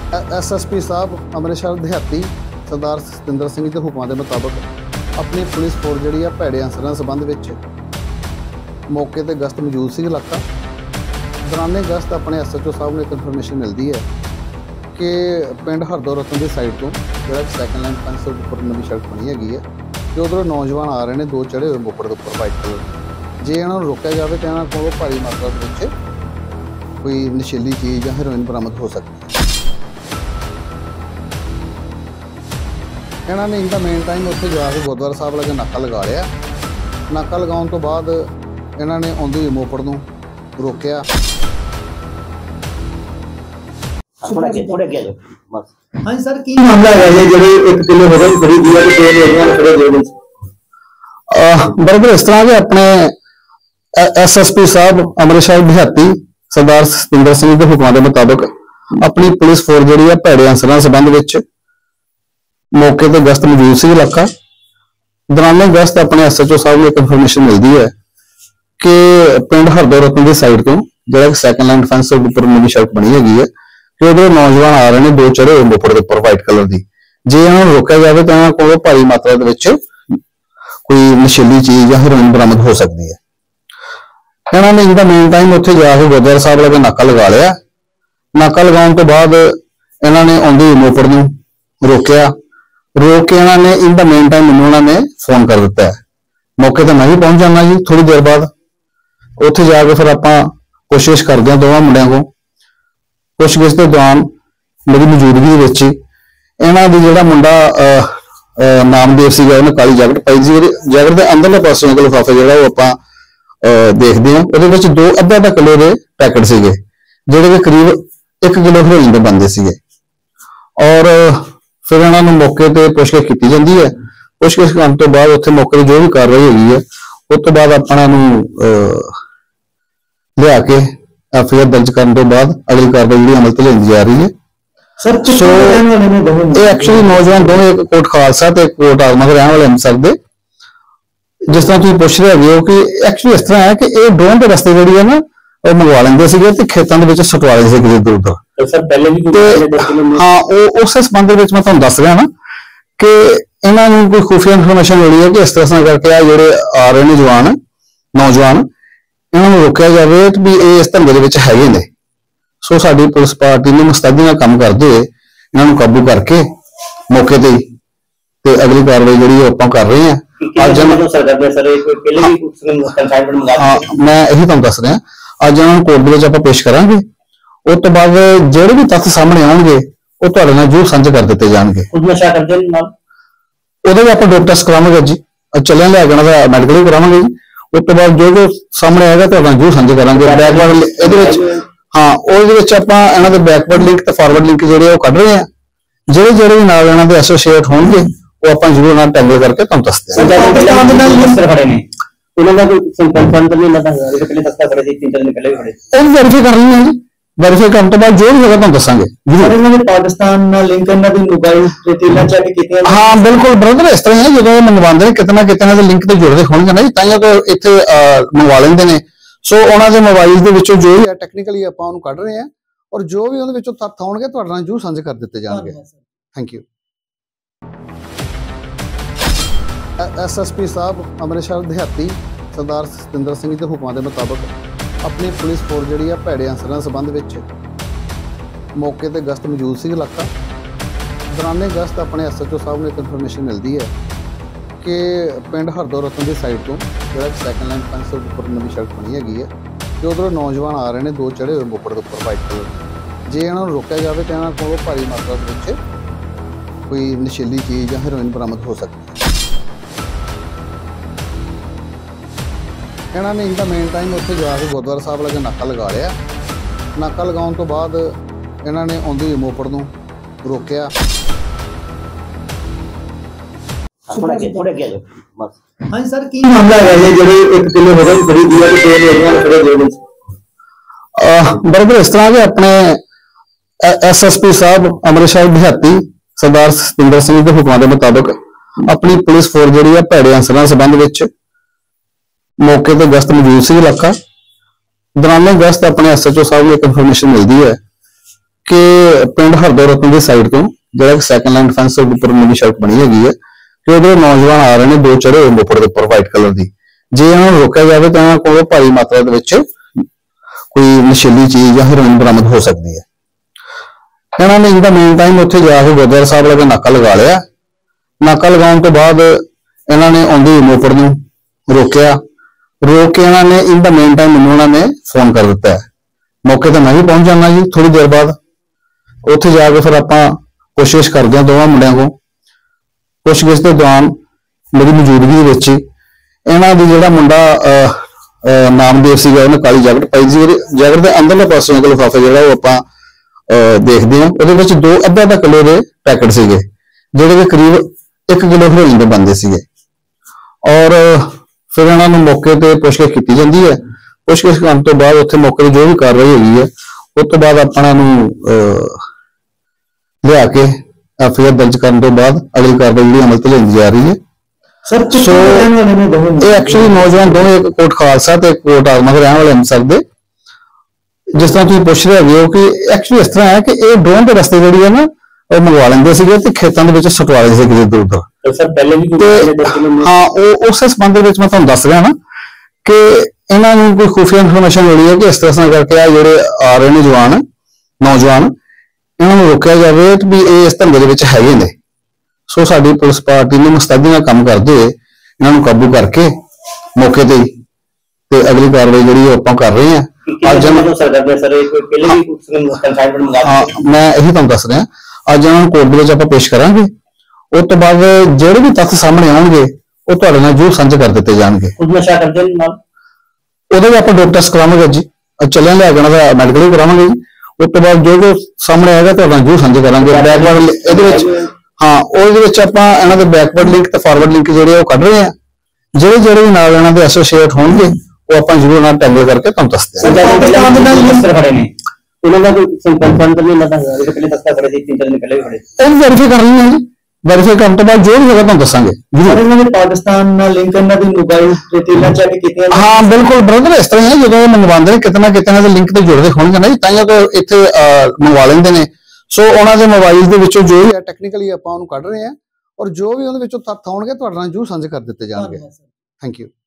SSP साहब अमृतसर देहाती सरदार सतिंदर सिंह के हुक्मां के मुताबिक अपनी पुलिस फोर्स जी भैड़े अंसरां संबंध में मौके पर गश्त मौजूद सी इलाका दौराने गश्त अपने SHO साहब ने एक इन्फॉर्मेशन मिलती है कि पिंड हरदो रतन की साइड तो जो सैकेंड लाइन फैंस के उपर नवी सड़क बनी हैगी है कि उधरों नौजवान आ रहे हैं दो चढ़े हुए मोपड़ के उपर वाइट कलर जे इन्होंने रोकया जाए तो इन्होंने को भारी मात्रा में कोई नशीली चीज़ या हेरोइन बरामद हो सकती है। इन्होंने इनका मेन टाइम उत्थे जाके गुरुद्वारा साहब लगे नाका लगा लिया। नाका लगाने तो बाद इन्होंने आउंदी हुई मोपड़ नूं रोकया। हाँ सर की मामला है जेडे 1 किलो हो गई बड़ी दिया के दो लोग खड़े दे दिन बराबर इस तरह के अपने SSP साहब अमृतसर देहाती सरदार सतिंदर सिंह के हुक्मां के मुताबिक अपनी पुलिस फोर्स जी भैड़े अंसरां संबंध में मौके पर गश्त मौजूद सी इलाका दौराने गश्त अपने SHO साहब ने एक इन्फॉर्मेशन मिलती है कि पिंड हरदो रतन की साइड तो जो सैकेंड लाइन फैंस के उपर नवी सड़क बनी हैगी है कि उधर नौजवान आ रहे हैं दो चढ़े हुए मोपड़ के उपर वाइट कलर की जे इन्होंने रोकया जाए तो इन्होंने को भारी मात्रा कोई नशीली चीज़ या हेरोइन बरामद हो सकती है। इन्होंने इनका मेन टाइम उत्थे जाके गुरुद्वारा साहब लगे नाका लगा लिया। नाका लगाने तो बाद इन्होंने आउंदी हुई मोपड़ नूं रोकया। रोक के इन्होंने इनका मेन टाइम मैनूं उन्होंने फोन कर दिता है। मौके पर मैं भी पहुंच जाना जी थोड़ी देर बाद उत्थे जाके फिर आपां कोशिश करते हैं दोवां मुंडियां को पुछगिछ के दौरान मेरी मौजूदगी विच इन्हां दी जिहड़ा मुंडा नामदेव सीगा उन्हें काली जैकट पाई सी जैकट के अंदरले पासों एक लिफाफा जिहड़ा वो आपां देखते हैं उहदे विच 2 अद्धा किलो के पैकेट सीगे जिहड़े कि करीब 1 किलो हेरोइन के बनते सीगे और फिर इन्होंने मौके पर पुछगिछ की जाती है। पुछगिछ करने तो बाद उत्थे मौके पर जो भी कार्रवाई होगी है उस तो बाद अपना लिया के FIR दर्ज करने तो बाद अगली कार्रवाई जी अमल ली जा रही है। सो एक्चुअली नौजवान दोनों एक कोट खालसा तो एक कोट आर्मा के रहने वाले अमृतसर के जिस तरह तुम पूछ रहे हो कि एक्चुअली इस तरह है कि ये ड्रोन के रस्ते जी है ना मंगवा लेंगे खेतों के सटवा लेंगे इधर उधर। हाँ उस संबंध में मैं तुहानूं दस रहा ना कि इन्होंने कोई खुफिया इन्फॉर्मेशन मिली है कि इस तरह करके आ जोड़े आ रहे हैं जवान नौजवान इन्होंने रोकया जाए भी ये इस धंधे के हैगे ने। सो साडी पुलिस पार्टी ने मुस्तैदी नाल काम करते हुए इन्होंने काबू करके मौके ते अगली कार्रवाई जी आपां कर रहे हैं। मैं यही तुहानूं दस रहा अज इन्होंने कोर्ट के पेश करांगे उस तो बाद जोड़े भी तथ्य सामने आउणगे वो तुहाडे नाल जरूर साझे कर दिते जाणगे। उहदे भी आपां डोप टेस्ट करावांगे जी चलिया लिया के मैडिकल भी करावांगे जी उस तो बाद जो सामने आएगा तुहाडे नाल जरूर साझे करांगे। बैकवर्ड इहदे हाँ उहदे विच आपां इन्हां दे बैकवर्ड लिंक ते फॉरवर्ड लिंक जिहड़े कढ रहे हैं ਜਿਹੜੇ ਵੀ ਨਾਲ ਇਹਨਾਂ ਦੇ ਐਸੋਸੀਏਟ ਹੋਣਗੇ ਉਹ ਆਪਾਂ ਜ਼ਰੂਰ ਨਾਲ ਟੈਂਗਲ ਕਰਕੇ ਤੁਹਾਨੂੰ ਦੱਸਦੇ ਹਾਂ। ਉਹਨਾਂ ਦਾ ਕੋਈ ਸੰਪਰਕ ਨਹੀਂ ਲੱਗਦਾ ਜਿਹੜੇ ਪਹਿਲੇ ਤੱਕ ਖੜੇ ਸੀ 3 ਦਿਨ ਪਹਿਲੇ ਵੀ ਖੜੇ ਉਹ ਵੈਰੀਫਾਈ ਕਰ ਲੈਣਾ ਜੀ ਵੈਰੀਫਾਈ ਕਰਨ ਤੋਂ ਬਾਅਦ ਜੋ ਵੀ ਹੋਗਾ ਤੁਹਾਨੂੰ ਦੱਸਾਂਗੇ। ਇਹਨਾਂ ਦੇ ਪਾਕਿਸਤਾਨ ਨਾਲ ਲਿੰਕ ਇਹਨਾਂ ਦੀ ਮੋਬਾਈਲ ਤੇ ਤੇਲਾਂ ਚੈੱਕ ਕੀਤੀਆਂ ਹਾਂ ਬਿਲਕੁਲ ਬ੍ਰਦਰ ਇਸ ਤਰ੍ਹਾਂ ਹੈ ਜਦੋਂ ਮੰਗਵਾਉਂਦੇ ਨੇ ਕਿਤਨਾ ਕਿਤਨਾ ਦੇ ਲਿੰਕ ਤੇ ਜੁੜਦੇ ਹੋਣਗੇ ਨਾ ਜੀ ਤਾਂ ਜੋ ਇੱਥੇ ਮੰਗਵਾ ਲੈਂਦੇ ਨੇ। ਸੋ ਉਹਨਾਂ ਦੇ ਮੋਬਾਈਲ ਦੇ ਵਿੱਚੋਂ ਜੋ ਵੀ ਹੈ ਟੈਕਨੀਕਲੀ ਆਪਾਂ ਉਹਨੂੰ ਕੱਢ ਰਹੇ ਹਾਂ ਔਰ ਜੋ ਵੀ ਉਹਦੇ ਵਿੱਚੋਂ ਤੱਥ ਆਉਣਗੇ ਤੁਹਾਡੇ ਨਾਲ ਜਰੂਰ ਸਾਂਝੇ ਕਰ ਦਿੱਤੇ ਜਾਣਗੇ। Thank you. SSP साहब अमृतसर देहाती सरदार सतिंदर सिंह के हुक्मां के मुताबिक अपनी पुलिस फोर्स जी भैड़े अंसरां संबंध में मौके पर गश्त मौजूद सी इलाका दौराने गश्त अपने SHO साहब ने एक इन्फॉर्मेशन मिलती है कि पिंड हरदो रतन की साइड तो जो सैकेंड लाइन फैंस के उपर नवी सड़क बनी हैगी है कि उधरों नौजवान आ रहे हैं दो चढ़े हुए मोपड़ के उपर वाइट कलर जे इन्होंने रोकया जाए तो इन्होंने को भारी मात्रा में कोई नशीली चीज़ या हेरोइन बरामद हो सकती है। इन्होंने इनका मेन टाइम उत्थे जाके गुरुद्वारा साहब लगे नाका लगा लिया। नाका लगाने तो बाद इन्होंने आउंदी हुई मोपड़ नूं रोकया। हाँ सर की मामला है जेडे 1 किलो हो गई बड़ी दिया के दो लोग खड़े दे दिन बराबर इस तरह के अपने SSP साहब अमृतसर देहाती सरदार सतिंदर सिंह के हुक्मां के मुताबिक अपनी पुलिस फोर्स जी भैड़े अंसरां संबंध में मौके पर गश्त मौजूद सी इलाका दौराने गश्त अपने SHO साहब ने एक इन्फॉर्मेशन मिलती है कि पिंड हरदो रतन की साइड तो जो सैकंड लाइन डिफेंस के उपर नवी सड़क बनी हैगी है कि उधर नौजवान आ रहे हैं, दो चढ़े हुए मोपड़ के उपर वाइट कलर की। जे इन्होंने रोकया जाए तो इन्होंने को भारी मात्रा के कोई नशीली चीज या हेरोइन बरामद हो सकती है। इन्होंने इनका मेन टाइम उत्थे जाके गुरुद्वारा साहब लगे नाका लगा लिया। नाका लगाने तो बाद इन्होंने आंदी मोपड़ नूं रोकया, रोक के इन्होंने इनका मेन टाइम मैनूं उन्होंने फोन कर दिता है। मौके पर मैं भी पहुंच जाना जी थोड़ी देर बाद। उत्थे जाके फिर आपां कोशिश करते हैं दोवां मुंडियां को। पुछगिछ के दौरान मेरी मौजूदगी विच इन्हां दी जिहड़ा मुंडा नामदेव सीगा उहने काली जैकट पाई सी, जैकट के अंदरले पासों एक लिफाफा जिहड़ा वो आपां देखते हैं ਉਹਦੇ ਵਿੱਚ 2 ਅੱਧਾ किलो के पैकेट सीगे ਜਿਹੜੇ कि करीब 1 किलो हेरोइन ਦੇ बनते ਸੀਗੇ। और फिर ਇਹਨਾਂ ਨੂੰ मौके ਤੇ ਪੁੱਛਗਿੱਛ ਕੀਤੀ ਜਾਂਦੀ ਹੈ। ਪੁੱਛਗਿੱਛ ਕਰਨ ਤੋਂ ਬਾਅਦ ਉੱਥੇ ਮੌਕੇ ਤੇ ਜੋ ਵੀ ਕਾਰਵਾਈ ਹੋਈ ਹੈ ਉਸ ਤੋਂ ਬਾਅਦ ਆਪਾਂ ਨੂੰ ਲਿਆ ਕੇ ਐਫਆਈਆਰ ਦਰਜ ਕਰਨ ਤੋਂ ਬਾਅਦ ਅਗਲੀ ਕਾਰਵਾਈ ਜਿਹੜੀ ਅਮਲ ਤੇ ਲਿਆਂਦੀ ਜਾ ਰਹੀ ਹੈ। सर ਇਹ ਐਕਚੁਅਲੀ ਨੌਜਵਾਨ ਦੋਵੇਂ ਇੱਕ ਕੋਟ ਖਾਲਸਾ ਤੇ ਕੋਟ ਆਲਮਾ ਦੇ ਰਹਿਣ ਵਾਲੇ ਅੰਮ੍ਰਿਤਸਰ ਦੇ। जिस तरह तुम पुछ रहे हो कि एक्चुअली इस तरह है कि ये ड्रोन के रस्ते जी है ना मंगवा लेंगे सीगे ते खेतों के विच सटवा लेंदे सीगे दूर दूर। सर पहले भी हाँ उस संबंध में मैं तुहानूं दस रहा ना कि इन्हां नूं कोई खुफिया इन्फॉर्मेशन मिली है कि इस तरह करके आ जिहड़े आ रहे ने जवान नौजवान इन्हां नूं रोकिया जावे भी ये इस धंधे दे विच हैगे ने। सो साडी पुलिस पार्टी ने मुस्तैदी नाल काम करदे होए इन्हां नूं काबू करके मौके ते अगली कार्रवाई जिहड़ी आपां कर रहे हैं। मैं यही तुहानूं दस रहा अज इन्हां नूं कोर्ट दे विच आपां पेश करांगे। उस तो बाद जिहड़े भी तत्थ सामने आउणगे ਉਹ ਤੁਹਾਡੇ ਨਾਲ ਜ਼ਰੂਰ ਸਾਂਝੇ ਕਰ ਦਿੱਤੇ ਜਾਣਗੇ। ਨਸ਼ਾ ਕਰਦੇ ਨੇ ਨਾਲ ਉਹਦੇ ਵੀ ਆਪਾਂ ਡਾਕਟਰ ਟੈਸਟ ਕਰਾਵਾਂਗੇ ਜੀ, ਚੱਲਿਆ ਲਿਆ ਜਾਣਾ ਦਾ ਮੈਡੀਕਲ ਵੀ ਕਰਾਵਾਂਗੇ ਜੀ। ਉਸ ਤੋਂ ਬਾਅਦ ਜੋ ਜੋ ਸਾਹਮਣੇ ਆਏਗਾ ਤੁਹਾਡੇ ਨਾਲ ਜ਼ਰੂਰ ਸਾਂਝੇ ਕਰਾਂਗੇ। ਬੈਕਵਰਡ ਇਹਦੇ ਵਿੱਚ ਹਾਂ ਉਹਦੇ ਵਿੱਚ ਆਪਾਂ ਇਹਨਾਂ ਦੇ ਬੈਕਵਰਡ ਲਿੰਕ ਤੇ ਫਾਰਵਰਡ ਲਿੰਕ ਜਿਹੜੇ ਉਹ ਕੱਢ ਰਹੇ ਆ। ਜਿਹੜੇ ਜਿਹੜੇ ਵੀ ਨਾਲ ਇਹਨਾਂ ਦੇ ਐਸੋਸੀਏਟ ਹੋਣਗੇ ਉਹ ਆਪਾਂ ਜ਼ਰੂਰ ਨਾਲ ਟੈਂਗਲ ਕਰਕੇ ਤੁਹਾਨੂੰ ਦੱਸਦੇ ਹਾਂ। ਉਹਨਾਂ ਦਾ ਕੋਈ ਕੰਫਰਮ ਨਹੀਂ ਲੱਗਦਾ ਜਿਹੜੇ ਪਹਿਲੇ ਦਸਤਾ ਖੜੇ ਸੀ 3 ਦਿਨ ਪਹਿਲੇ ਵੀ ਖੜੇ ਉਹ ਵੈਰੀਫਾਈ ਕਰ ਲੈਣਾ ਜੀ। ਵੈਰੀਫਾਈ ਕਰਨ ਤੋਂ ਬਾਅਦ ਜੋ ਵੀ ਹੋਗਾ ਤੁਹਾਨੂੰ ਦੱਸਾਂਗੇ ਜ਼ਰੂਰ। ਪਾਕਿਸਤਾਨ ਨਾਲ ਲਿੰਕ ਇਹਨਾਂ ਦੀ ਮੋਬਾਈਲ ਡਿਟੇਲਾਂ ਚੈੱਕ ਕੀਤੀਆਂ ਹਾਂ ਬਿਲਕੁਲ ਬ੍ਰਦਰ। ਇਸ ਤਰ੍ਹਾਂ ਹੈ ਜਦੋਂ ਮੰਗਵਾਉਂਦੇ ਨੇ ਕਿਤੇ ਨਾ ਕਿਤੇ ਇਹਨਾਂ ਦੇ ਲਿੰਕ ਤੇ ਜੁੜਦੇ ਹੋਣਗੇ ਨਾ ਜੀ ਤਾਂ ਹੀ ਉਹ ਇੱਥੇ ਮੰਗਵਾ ਲੈਂਦੇ ਨੇ। ਸੋ ਉਹਨਾਂ ਦੇ ਮੋਬਾਈਲ ਦੇ ਵਿੱਚੋਂ ਜੋ ਵੀ ਹੈ ਟੈਕਨੀਕਲੀ ਆਪਾਂ ਉਹਨੂੰ ਕੱਢ ਰਹੇ ਹਾਂ ਔਰ ਜੋ ਵੀ ਉਹਦੇ ਵਿੱਚੋਂ ਤੱਥ ਆਉਣਗੇ ਤੁਹਾਡੇ ਨਾਲ ਜ਼ਰੂਰ ਸਾਂਝੇ ਕਰ ਦਿੱਤੇ ਜਾਣਗੇ। Thank you.